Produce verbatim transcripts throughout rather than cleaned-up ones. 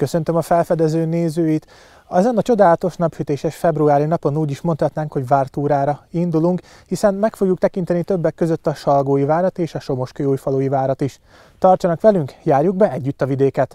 Köszöntöm a felfedező nézőit! Ezen a csodálatos napsütéses februári napon úgy is mondhatnánk, hogy vártúrára indulunk, hiszen meg fogjuk tekinteni többek között a Salgói várat és a Somoskőújfalui várat is. Tartsanak velünk, járjuk be együtt a vidéket!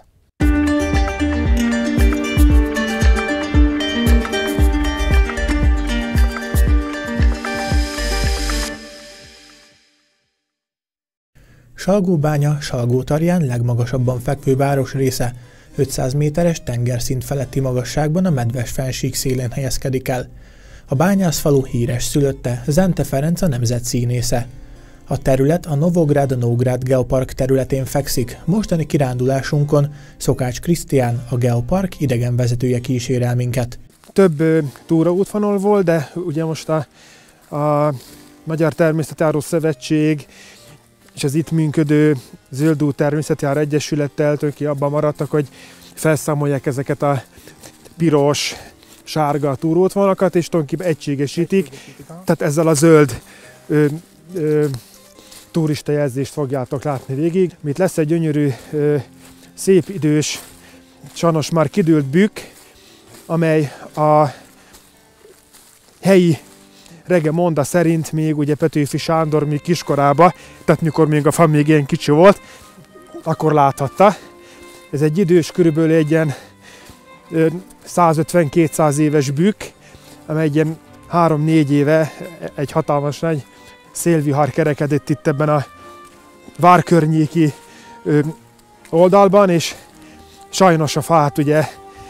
Salgóbánya Salgótarján legmagasabban fekvő városrésze, ötszáz méteres tengerszint feletti magasságban a Medves fennsík szélén helyezkedik el. A bányászfalu híres szülötte, Zente Ferenc a nemzet színésze. A terület a Novográd-Nógrád Geopark területén fekszik, mostani kirándulásunkon Szokács Krisztián, a Geopark idegenvezetője kísér el minket. Több túraútvonal volt, de ugye most a, a Magyar Természetjáró Szövetség és az itt működő Zöld Természetjáró Egyesülettel ki abban maradtak, hogy felszámolják ezeket a piros, sárga túrótvonalakat, és tulajdonképpen egységesítik. Tehát ezzel a zöld ö, ö, turista jelzést fogjátok látni végig. Itt lesz egy gyönyörű, ö, szép idős, sajnos már kidőlt bükk, amely a helyi Rege monda szerint még ugye Petőfi Sándor még kiskorába, tehát mikor még a fa még ilyen kicsi volt, akkor láthatta. Ez egy idős, körülbelül egy ilyen százötven-kétszáz éves bükk, amely egy ilyen három-négy éve egy hatalmas nagy szélvihar kerekedett itt ebben a várkörnyéki oldalban, és sajnos a fát ugye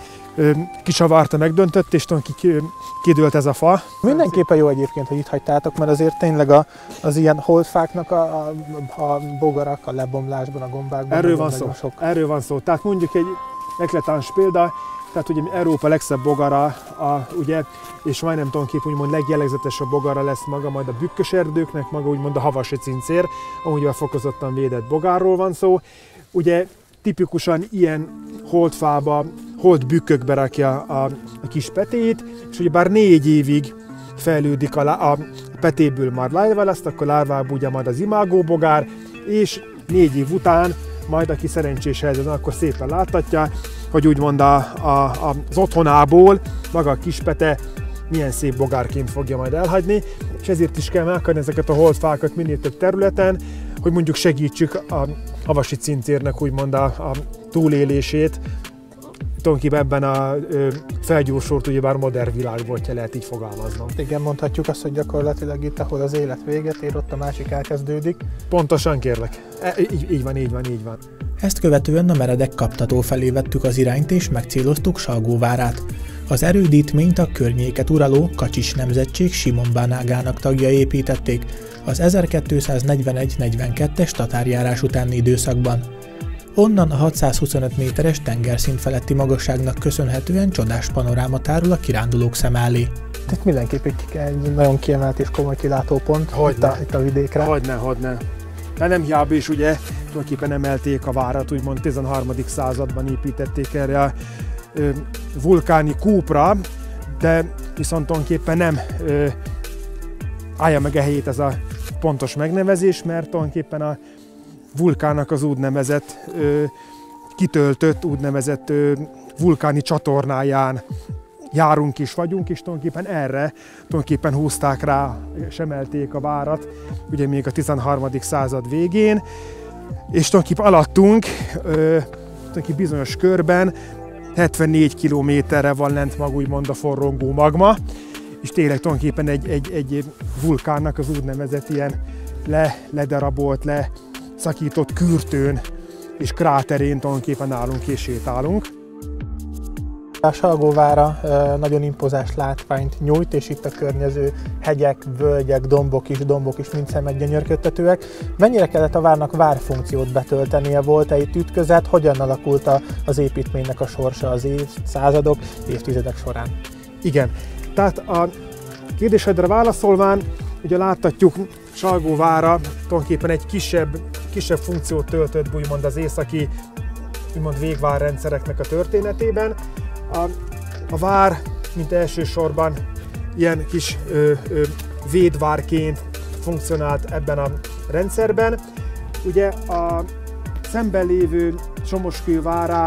kicsavarta, megdöntött, és kidőlt ez a fa. Mindenképpen jó egyébként, hogy itt hagytátok, mert azért tényleg a, az ilyen holdfáknak a, a, a bogarak, a lebomlásban, a gombákban. Erről van szó. Sok. Erről van szó. Tehát mondjuk egy eklatáns példa, tehát ugye Európa legszebb bogara, a, ugye, és majdnem tulajdonképpen úgymond legjellegzetesebb bogara lesz maga majd a bükkös erdőknek, maga úgymond a havasi cincér, amúgy a fokozottan védett bogárról van szó. Ugye tipikusan ilyen holdfába, holdbükkökbe rakja a, a kis petéit, és ugye bár négy évig fejlődik a, a petéből már lárválaszt, akkor lárvából ugye majd az imágóbogár, és négy év után majd aki szerencsés helyzetben, akkor szépen láthatja, hogy úgymond a, a, az otthonából maga a kispete milyen szép bogárként fogja majd elhagyni, és ezért is kell meghagyni ezeket a holdfákat minél több területen, hogy mondjuk segítsük a havasi cincérnek úgymond a, a túlélését, tulajdonképpen ebben a ö, felgyorsult, ugyebár modern világban, hogyha lehet így fogalmaznom. Igen, mondhatjuk azt, hogy gyakorlatilag itt, ahol az élet véget ér, ott a másik elkezdődik. Pontosan, kérlek. E, így, így van, így van, így van. Ezt követően a meredek kaptató felé vettük az irányt és megcéloztuk Salgóvárát. Az erődítményt a környéket uraló Kacsis nemzetség Simon bánágának tagjai építették az ezerkétszáznegyvenegy negyvenkettes tatárjárás utáni időszakban. Onnan a hatszázhuszonöt méteres tengerszint feletti magasságnak köszönhetően csodás panoráma tárul a kirándulók szem elé. Itt mindenképp egy nagyon kiemelt és komoly kilátópont itt a, itt a vidékre. Hogyne, hogyne. De nem hiába is ugye tulajdonképpen emelték a várat, úgymond tizenharmadik században építették erre a ö, vulkáni kúpra, de viszont tulajdonképpen nem ö, állja meg a helyét ez a pontos megnevezés, mert tulajdonképpen a vulkánnak az úgynevezett ö, kitöltött, úgynevezett ö, vulkáni csatornáján járunk is vagyunk, és tulajdonképpen erre tulajdonképpen húzták rá, és emelték a várat, ugye még a tizenharmadik század végén, és tulajdonképpen alattunk, ö, tulajdonképpen bizonyos körben hetvennégy kilométerre van lent maga úgymond a forrongó magma, és tényleg tulajdonképpen egy, egy, egy vulkánnak az úgynevezett ilyen le, ledarabolt, le szakított kürtőn és kráterén tulajdonképpen állunk és sétálunk. A Salgóvára nagyon impozás látványt nyújt, és itt a környező hegyek, völgyek, dombok is, dombok is mind szemeggyönyörködtetőek. Mennyire kellett a várnak várfunkciót betöltenie? Volt-e itt ütközet? Hogyan alakult az építménynek a sorsa az évszázadok, évtizedek során? Igen, tehát a kérdésedre válaszolván, ugye láthatjuk, Salgóvára tulajdonképpen egy kisebb, kisebb funkciót töltött úgymond az északi úgymond végvárrendszereknek a történetében. A, a vár, mint elsősorban ilyen kis ö, ö, védvárként funkcionált ebben a rendszerben. Ugye a szemben lévő Somoskő várá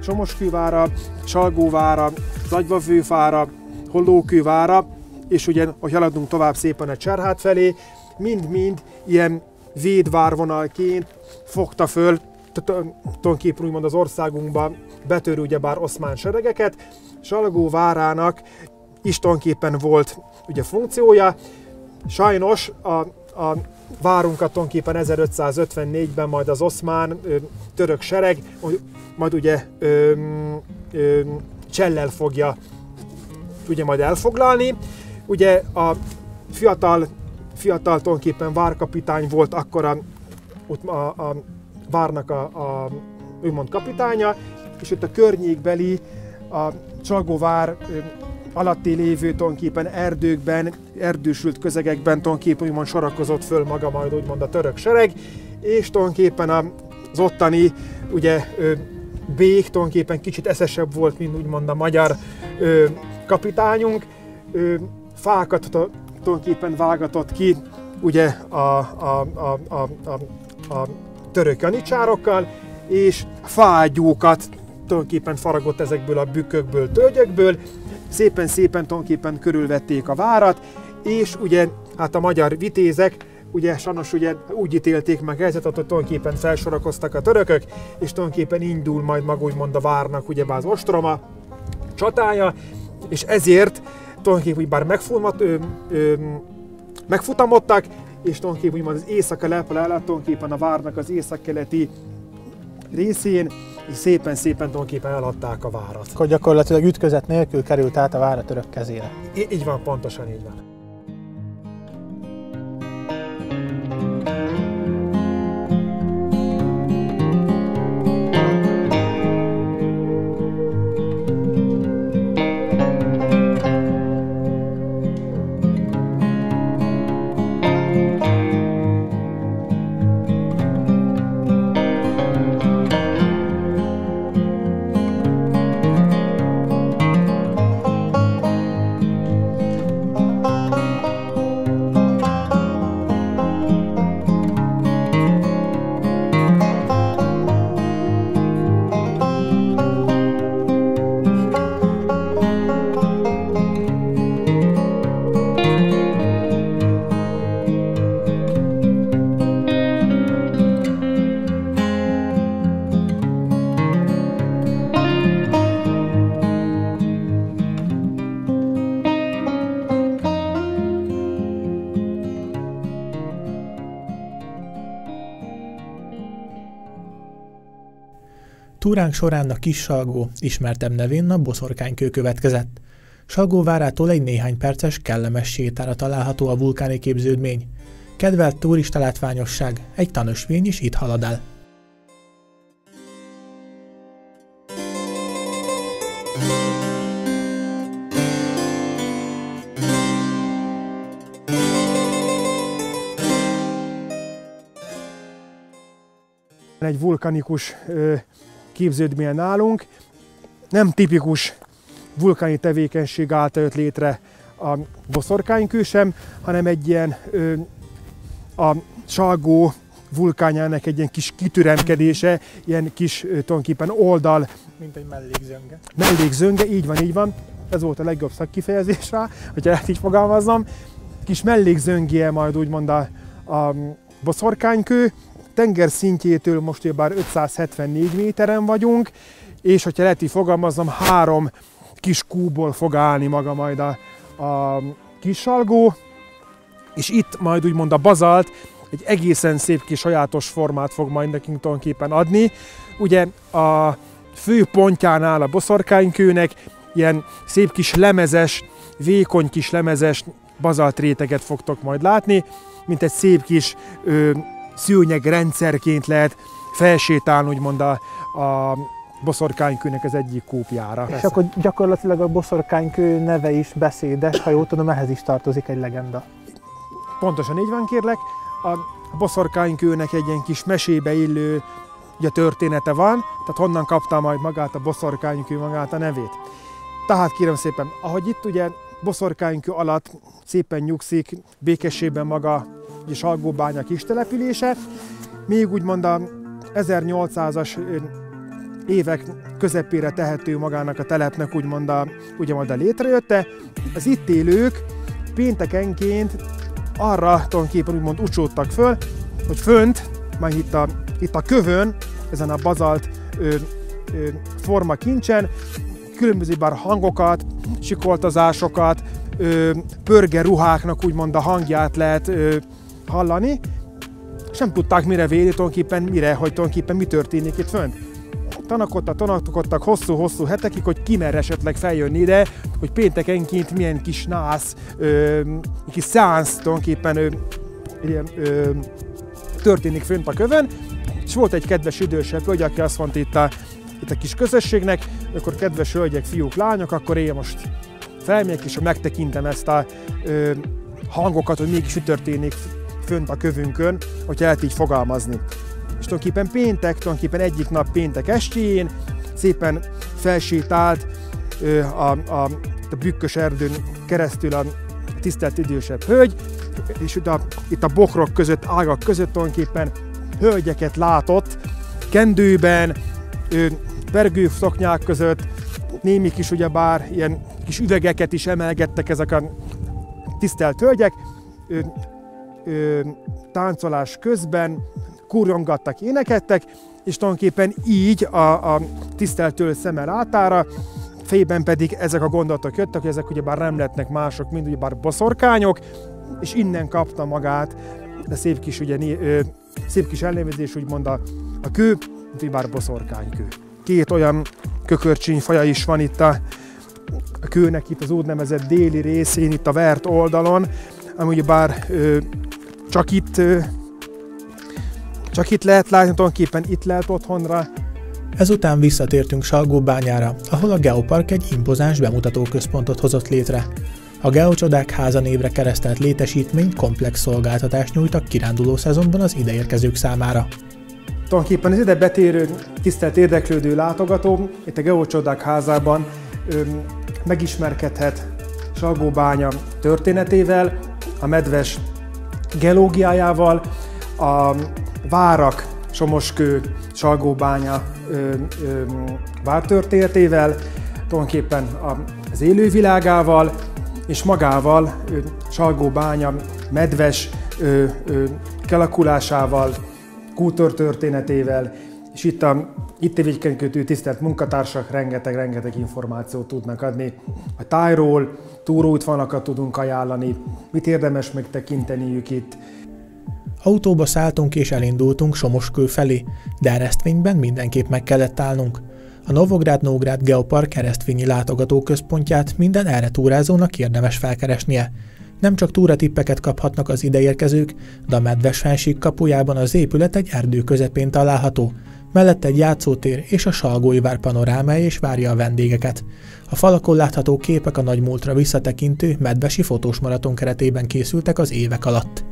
Somoskővára, Salgóvára, Zagyvafőfára, Hollókővára, és ugye, hogy haladunk tovább szépen a Cserhát felé, mind-mind ilyen védvárvonalként fogta föl, tulajdonképpen úgymond az országunkba betörő ugyebár oszmán seregeket. Salgóvárának is tulajdonképpen volt ugye funkciója. Sajnos a, a várunkat tulajdonképpen ezerötszázötvennégyben majd az oszmán ö, török sereg, majd ugye ö, ö, Csellel fogja ugye majd elfoglalni. Ugye a fiatal, fiatal tulajdonképpen várkapitány volt akkor a, a, a várnak a, a úgymond kapitánya, és itt a környékbeli, a Salgóvár alatti lévő tulajdonképpen erdőkben, erdősült közegekben tulajdonképpen úgymond sorakozott föl maga majd úgymond a török sereg, és tulajdonképpen az ottani ugye bék tulajdonképpen kicsit eszesebb volt, mint úgymond a magyar ö, kapitányunk. Ö, fákat tulajdonképpen vágatott ki ugye a, a, a, a, a, a török janicsárokkal, és fágyúkat tulajdonképpen faragott ezekből a bükkökből, tölgyökből. Szépen-szépen tulajdonképpen körülvették a várat, és ugye hát a magyar vitézek ugye sajnos ugye úgy ítélték meg helyzetet, hogy tulajdonképpen felsorakoztak a törökök, és tulajdonképpen indul majd maga úgymond a várnak ugyebár az ostroma csatája, és ezért tulajdonképpen bár megfulmat, ö, ö, megfutamodtak, és tulajdonképpen úgymond az éjszaka lepelállat tulajdonképpen a várnak az északkeleti részén, és szépen-szépen tulajdonképpen eladták a várat. Akkor gyakorlatilag ütközet nélkül került át a vár a török kezére. Í- így van, pontosan így van. Túránk során a Kis-Salgó, ismertebb nevén a Boszorkánykő következett. Salgóvárától egy néhány perces, kellemes sétára található a vulkáni képződmény. Kedvelt turista látványosság, egy tanösvény is itt halad el. Egy vulkanikus képződmény nálunk, nem tipikus vulkáni tevékenység által jött létre a Boszorkánykő sem, hanem egy ilyen a Salgó vulkánjának egy ilyen kis kitüremkedése, ilyen kis tulajdonképpen oldal. Mint egy mellékzönge. Mellékzönge, így van, így van. Ez volt a legjobb szakkifejezés rá, hogyha ezt így fogalmazom. Kis mellékzöngéje majd úgymond a, a Boszorkánykő. Tengerszintjétől most bár ötszázhetvennégy méteren vagyunk, és hogyha lehet így fogalmazom, három kis kúból fog állni maga majd a, a Kis-Salgó, és itt majd úgymond a bazalt egy egészen szép kis sajátos formát fog majd nekünk tulajdonképpen adni. Ugye a fő pontjánál a Boszorkánykőnek ilyen szép kis lemezes, vékony kis lemezes bazalt réteget fogtok majd látni, mint egy szép kis ö, szőnyeg rendszerként lehet felsétálni úgymond a, a Boszorkánykőnek az egyik kúpjára. És akkor gyakorlatilag a Boszorkánykő neve is beszédes, ha jól tudom, ehhez is tartozik egy legenda. Pontosan így van, kérlek. A Boszorkánykőnek egy ilyen kis mesébe illő ugye, története van, tehát honnan kapta majd magát a Boszorkánykő magát a nevét. Tehát kérem szépen, ahogy itt ugye Boszorkánykő alatt szépen nyugszik békességben maga a Salgóbánya kis települése, még úgymond a ezernyolcszázas évek közepére tehető magának a telepnek úgymond a, úgymond a létrejötte. Az itt élők péntekenként arra tulajdonképpen úgymond ucsódtak föl, hogy fönt, már itt a, itt a kövön, ezen a bazalt ö, ö, forma kincsen, különböző bár hangokat, sikoltozásokat, ö, pörge ruháknak úgymond a hangját lehet ö, hallani, és nem tudták mire védni, tulajdonképpen mire, hogy tulajdonképpen mi történik itt fönt. Tanakodtak, tanakodtak hosszú-hosszú hetekig, hogy ki mer esetleg feljönni ide, hogy péntekenként milyen kis nász, ö, kis szeánsz tulajdonképpen ö, ö, történik fönt a kövön, és volt egy kedves idősebb hölgy, aki azt mondta itt a, itt a kis közösségnek, akkor kedves hölgyek, fiúk, lányok, akkor én most felmegyek és megtekintem ezt a ö, hangokat, hogy mégis mi történik fönt a kövünkön, hogyha lehet így fogalmazni. És tulajdonképpen péntek, tulajdonképpen egyik nap péntek estjén szépen felsétált ö, a, a, a bükkös erdőn keresztül a tisztelt idősebb hölgy, és itt a, itt a bokrok között, ágak között tulajdonképpen hölgyeket látott, kendőben, ö, vergő szoknyák között, némi kis ugyebár ilyen kis üvegeket is emelgettek ezek a tisztelt hölgyek, ö, ö, táncolás közben kurjongattak, énekedtek, és tulajdonképpen így a, a tisztelt hölgy szeme látára, fejében pedig ezek a gondolatok jöttek, hogy ezek ugyebár nem lehetnek mások, mint ugyebár boszorkányok, és innen kapta magát, de szép kis, ugye, ö, szép kis elnevezés, úgymond a, a kő, mint ugyebár boszorkánykő. Két olyan kökörcsényfaja is van itt a, a kőnek, itt az úgynevezett déli részén, itt a vert oldalon, ami ugyebár ö, csak itt ö, csak itt lehet látni, tulajdonképpen itt lehet otthonra. Ezután visszatértünk Salgóbányára, ahol a Geopark egy impozáns bemutatóközpontot hozott létre. A Geocsodák háza névre keresztelt létesítmény komplex szolgáltatást nyújt a kiránduló szezonban az ideérkezők számára. Tulajdonképpen az ide betérő, tisztelt érdeklődő látogató itt a Geocsodák házában ö, megismerkedhet Salgóbánya történetével, a medves geológiájával, a várak, Somoskő, Salgóbánya ö, ö, vártörténetével, tulajdonképpen az élővilágával, és magával ö, Salgóbánya medves ö, ö, kialakulásával, kultúrtörténetével, és itt a itt tevékenykedő tisztelt munkatársak rengeteg-rengeteg információt tudnak adni. A tájról, túróútvonalakat tudunk ajánlani, mit érdemes megtekinteniük itt. Autóba szálltunk és elindultunk Somoskő felé, de Eresztvényben mindenképp meg kellett állnunk. A Novográd-Nógrád Geopark keresztvényi látogatóközpontját minden erre túrázónak érdemes felkeresnie. Nem csak túratippeket kaphatnak az ideérkezők, de a Medves-fennsík kapujában az épület egy erdő közepén található, mellett egy játszótér és a Salgói vár panorámája is várja a vendégeket. A falakon látható képek a nagymúltra visszatekintő medvesi fotós maraton keretében készültek az évek alatt.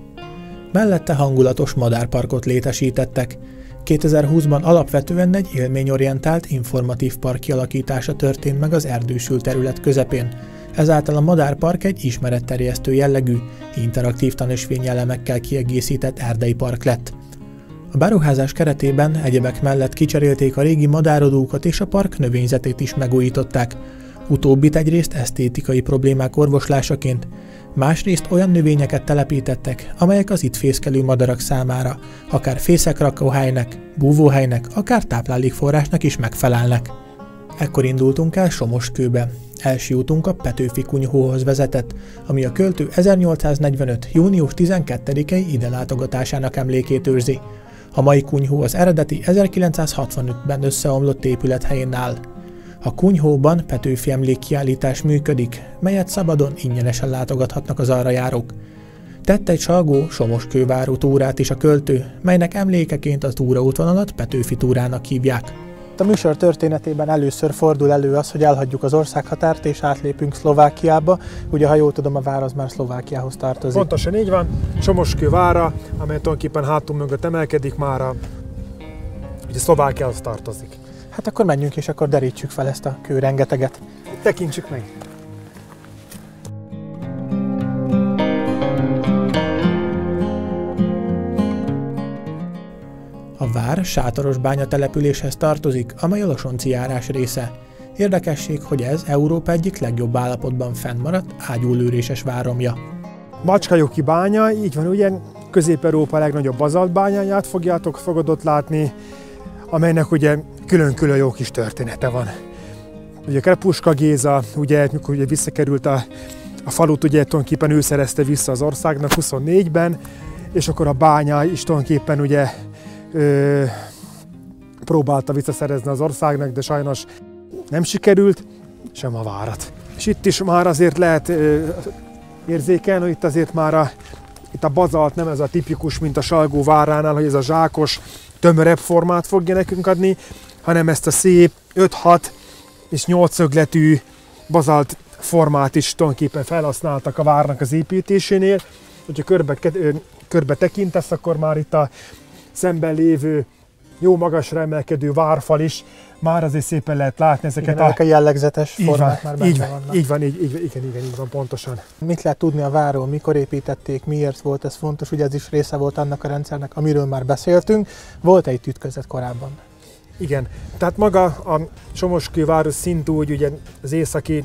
Mellette hangulatos madárparkot létesítettek. kétezer-húszban alapvetően egy élményorientált, informatív park kialakítása történt meg az erdősült terület közepén. Ezáltal a madárpark egy ismeretterjesztő jellegű, interaktív tanúsvényelemekkel kiegészített erdei park lett. A beruházás keretében egyebek mellett kicserélték a régi madárodókat és a park növényzetét is megújították. Utóbbit egyrészt esztétikai problémák orvoslásaként, másrészt olyan növényeket telepítettek, amelyek az itt fészkelő madarak számára akár fészekrakóhelynek, búvóhelynek, akár táplálékforrásnak is megfelelnek. Ekkor indultunk el Somoskőbe. Első útunk a Petőfi kunyhóhoz vezetett, ami a költő ezernyolcszáznegyvenöt. június tizenkettedikei ide látogatásának emlékét őrzi. A mai kunyhó az eredeti ezerkilencszázhatvanötben összeomlott épület helyén áll. A kunyhóban Petőfi emlékkiállítás működik, melyet szabadon ingyenesen látogathatnak az arra járók. Tett egy Salgó-Somoskő váró túrát is a költő, melynek emlékeként a túraútvonalat Petőfi túrának hívják. A műsor történetében először fordul elő az, hogy elhagyjuk az országhatárt és átlépünk Szlovákiába. Ugye, ha jól tudom, a vár az már Szlovákiához tartozik. Pontosan így van. Somoskő vára, amely tulajdonképpen hátunk mögött emelkedik, már a, ugye Szlovákiához tartozik. Hát akkor menjünk és akkor derítsük fel ezt a kőrengeteget. Tekintsük meg! A vár vár Sátorosbánya településhez tartozik, amely a Losonci járás része. Érdekesség, hogy ez Európa egyik legjobb állapotban fennmaradt ágyúlőréses váromja. Macskajoki bánya, így van, ugye Közép-Európa legnagyobb bazaltbányáját fogjátok, fogod ott látni, amelynek ugye külön-külön jó kis története van. Ugye Krepuska Géza, ugye, mikor ugye visszakerült a, a falut, ugye tulajdonképpen ő szerezte vissza az országnak huszonnégyben, és akkor a bánya is tulajdonképpen ugye ö, próbálta visszaszerezni az országnak, de sajnos nem sikerült, sem a várat. És itt is már azért lehet ö, érzékelni, hogy itt azért már a, itt a bazalt nem ez a tipikus, mint a Salgóváránál, hogy ez a zsákos, tömörebb formát fogja nekünk adni, hanem ezt a szép öt-hat és nyolc szögletű bazalt formát is tulajdonképpen felhasználtak a várnak az építésénél. Hogyha körbe, körbe tekintesz, akkor már itt a szemben lévő jó magasra emelkedő várfal is már azért szépen lehet látni ezeket. Igen, a... a jellegzetes formák van, már benne így van, vannak. Így van, így, így, igen, igen, így van, pontosan. Mit lehet tudni a várról, mikor építették, miért volt ez fontos, ugye ez is része volt annak a rendszernek, amiről már beszéltünk. Volt egy ütközet korábban? Igen, tehát maga a Somoskőváros szintúgy ugye az északi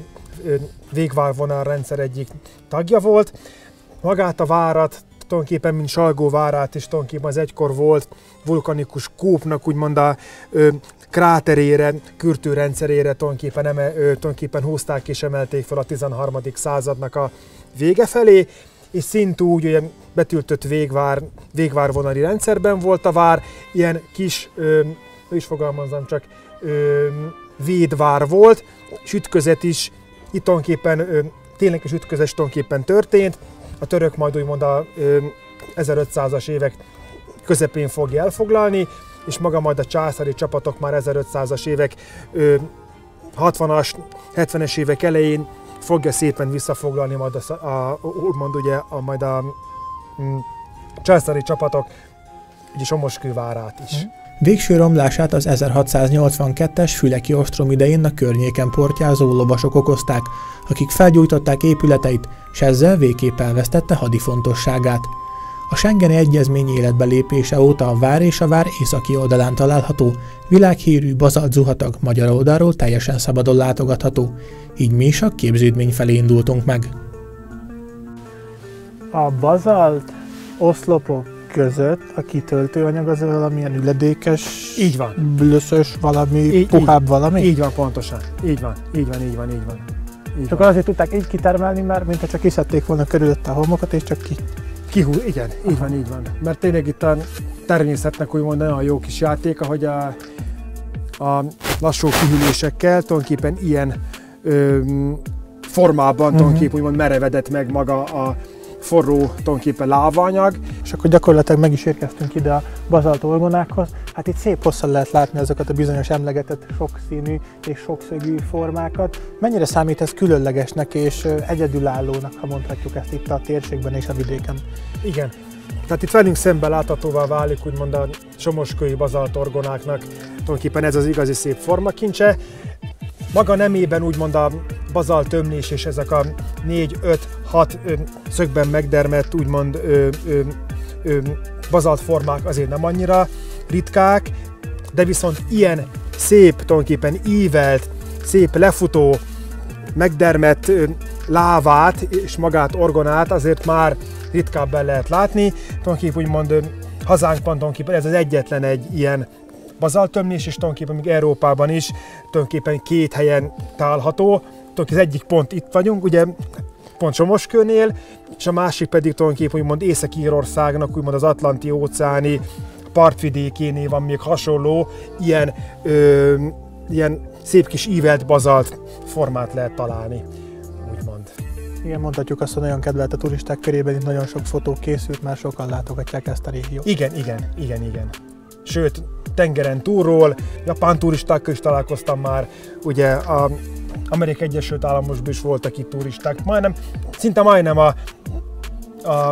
végvárvonalrendszer egyik tagja volt. Magát a várat, tulajdonképpen mint Salgóvárát is tulajdonképpen az egykor volt vulkanikus kúpnak úgymond a ö, kráterére, kürtőrendszerére tulajdonképpen, eme, ö, tulajdonképpen húzták és emelték fel a tizenharmadik századnak a vége felé, és szintúgy ugye betültött végvár, végvárvonali rendszerben volt a vár, ilyen kis, ö, is fogalmazom csak, ö, védvár volt, és ütközet is, itt tulajdonképpen ö, tényleges ütközet tulajdonképpen történt. A török majd úgymond a ö, ezerötszázas évek közepén fogja elfoglalni, és maga majd a császári csapatok már ezerötszázas évek ö, hatvanas, hetvenes évek elején fogja szépen visszafoglalni majd a, a, úgymond ugye a, majd a m, császári csapatok ugye Somoskővárát is. Mm. Végső romlását az ezerhatszáznyolcvankettes füleki ostrom idején a környéken portyázó lovasok okozták, akik felgyújtották épületeit, s ezzel végképp elvesztette hadifontosságát. A Schengeni Egyezmény életbe lépése óta a vár és a vár északi oldalán található, világhírű bazalt zuhatag magyar oldalról teljesen szabadon látogatható, így mi is a képződmény felé indultunk meg. A bazalt oszlopok között a kitöltőanyag az valamilyen üledékes, így van, blöszös, valami, így, puhább így, valami? Így van, pontosan. Így van, így van, így van, így van. Így akkor azért tudták így kitermelni, mert mintha csak kiszedték volna körülötte a homokat, és csak ki... Kihú, igen, így Aha. van, így van. Mert tényleg itt a természetnek úgymond nagyon jó kis játéka, hogy a, a lassú kihűlésekkel tulajdonképpen ilyen ö, formában uh-huh. tulajdonképpen úgymond merevedett meg maga a forró tulajdonképpen lávaanyag. És akkor gyakorlatilag meg is érkeztünk ide a bazalt orgonákhoz. Hát itt szép hosszan lehet látni azokat a bizonyos emlegetett sokszínű és sokszögű formákat. Mennyire számít ez különlegesnek és egyedülállónak, ha mondhatjuk ezt itt a térségben és a vidéken? Igen. Tehát itt velünk szemben láthatóvá válik úgymond a somoskői bazalt orgonáknak tulajdonképpen ez az igazi szép formakincse. Maga nemében úgymond a bazalt ömlés és ezek a négy öt hat szögben megdermett úgymond ö, ö, ö, bazalt formák azért nem annyira ritkák, de viszont ilyen szép, tulajdonképpen ívelt, szép lefutó, megdermett ö, lávát és magát orgonát azért már ritkábban lehet látni. Tulajdonképpen úgymond ö, hazánkban tulajdonképpen ez az egyetlen egy ilyen bazaltömlés, és tulajdonképpen még Európában is tulajdonképpen két helyen található. Az egyik pont itt vagyunk, ugye pont Somoskőnél, és a másik pedig tulajdonképpen úgymond Észak-Írországnak, úgymond az Atlanti-óceáni partvidékénél van még hasonló, ilyen, ö, ilyen szép kis ívelt bazalt formát lehet találni, úgymond. Igen, mondhatjuk azt, hogy nagyon kedvelt a turisták körében, itt nagyon sok fotó készült, már sokan látogatják ezt a régiót. Igen, igen, igen, igen. Sőt, tengeren túlról, japán turistákkal is találkoztam már, ugye a Amerikai Egyesült Államokban is voltak itt turisták, majdnem, szinte majdnem a, a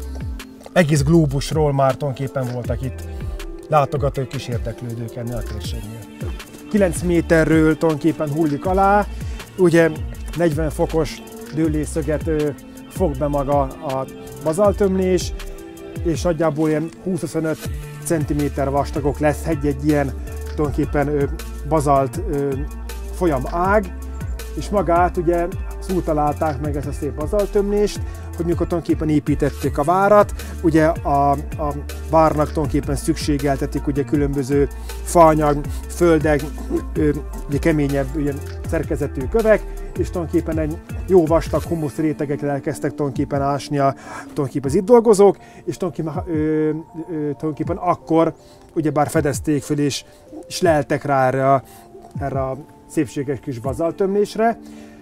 egész glóbusról már tulajdonképpen voltak itt látogatók és érdeklődők ennél a térségnél. kilenc méterről tulajdonképpen hullik alá, ugye negyven fokos dőlésszöget fog be maga a bazaltömlés, és nagyjából ilyen húsz-huszonöt centiméter vastagok lesz egy-egy ilyen tulajdonképpen ö, bazalt ö, folyam ág, és magát ugye úgy találták meg ezt a szép bazaltömlést, hogy mikor tulajdonképpen építették a várat, ugye a, a várnak tulajdonképpen szükségeltetik ugye különböző faanyag, földek, ö, ugye keményebb ugye, szerkezetű kövek, és tulajdonképpen egy jó vastag humusz rétegekre elkezdtek tulajdonképpen ásni a, tulajdonképpen az itt dolgozók, és tulajdonképpen, ö, ö, tulajdonképpen akkor ugyebár fedezték föl, és, és leltek rá erre a, erre a szépséges kis bazaltömlésre.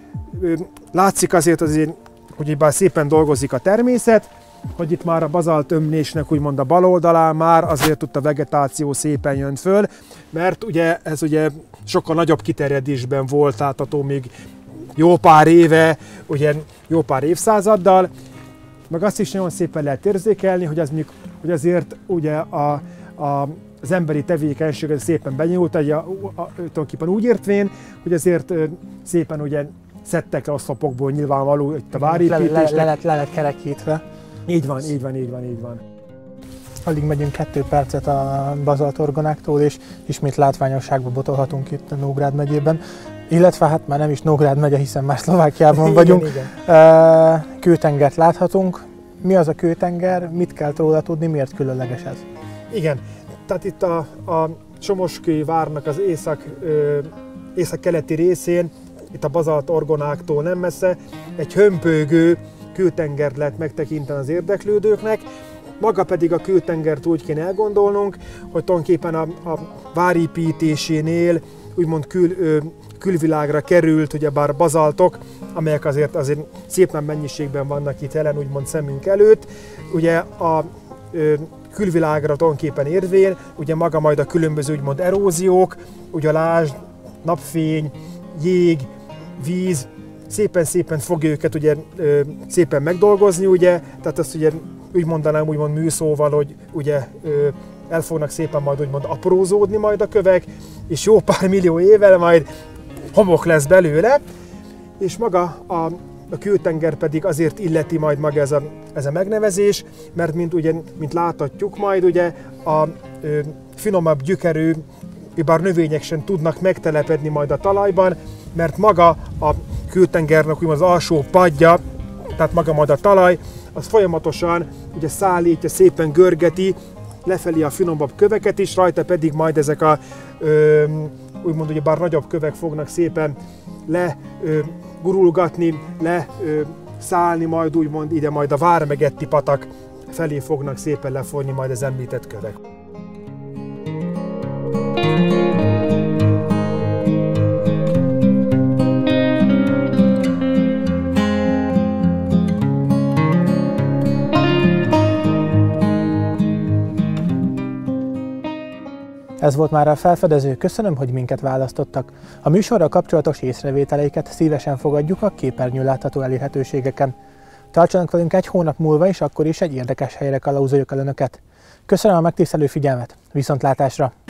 Látszik azért, azért, hogy bár szépen dolgozik a természet, hogy itt már a bazaltömlésnek úgymond a bal oldalán már azért ott a vegetáció szépen jön föl, mert ugye ez ugye sokkal nagyobb kiterjedésben volt látható még jó pár éve, ugye jó pár évszázaddal, meg azt is nagyon szépen lehet érzékelni, hogy, az mondjuk, hogy azért ugye a, a, az emberi tevékenység szépen benyúlt, a, a, a, tulajdonképpen úgy értvén, hogy azért szépen ugye szedtek le oszlopokból nyilvánvaló itt a várépítésnek. Le, le, le, le lett kerekítve. Így van, így van, így van, így van. Alig megyünk kettő percet a bazaltorgonáktól, és ismét látványosságba botolhatunk itt a Nógrád megyében. Illetve hát már nem is Nógrád megye, hiszen már Szlovákiában igen, vagyunk. Igen. Kőtengert láthatunk. Mi az a kőtenger, mit kell róla tudni, miért különleges ez? Igen, tehát itt a, a Somoskői várnak az észak, ö, észak-keleti részén, itt a bazaltorgonáktól nem messze, egy hömpölygő kőtengert lehet megtekinteni az érdeklődőknek. Maga pedig a kőtengert úgy kéne elgondolnunk, hogy tulajdonképpen a, a várépítésénél úgymond kül, ö, külvilágra került, ugyebár bazaltok, amelyek azért, azért szép nagy mennyiségben vannak itt jelen, úgymond szemünk előtt. Ugye a ö, külvilágra tulajdonképpen érvén, ugye maga majd a különböző úgymond eróziók, ugye lásd, napfény, jég, víz, szépen-szépen fogja őket ugye ö, szépen megdolgozni, ugye, tehát azt ugye úgy mondanám úgymond műszóval, hogy ugye ö, el fognak szépen majd úgymond aprózódni majd a kövek, és jó pár millió évvel majd homok lesz belőle, és maga a, a kőtenger pedig azért illeti majd maga ez a, ez a megnevezés, mert mint, ugye, mint láthatjuk majd, ugye a ö, finomabb gyökerű, bár növények sem tudnak megtelepedni majd a talajban, mert maga a kőtengernek úgymond az alsó padja, tehát maga majd a talaj, az folyamatosan ugye szállítja, szépen görgeti lefelé a finomabb köveket is, rajta pedig majd ezek a ö, úgymond ugye bár nagyobb kövek fognak szépen le ö, gurulgatni, le ö, szállni majd úgymond ide majd a Vármegetti patak felé fognak szépen leforni majd az említett kövek. Ez volt már a felfedező, köszönöm, hogy minket választottak. A műsorral kapcsolatos észrevételeiket szívesen fogadjuk a képernyőn látható elérhetőségeken. Tartsanak velünk egy hónap múlva is, akkor is egy érdekes helyre kalauzoljuk el önöket. Köszönöm a megtisztelő figyelmet, viszontlátásra!